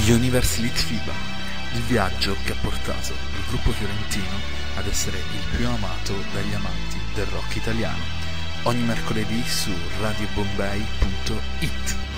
Universe Elite FIBA, il viaggio che ha portato il gruppo fiorentino ad essere il più amato dagli amanti del rock italiano. Ogni mercoledì su radiobombay.it.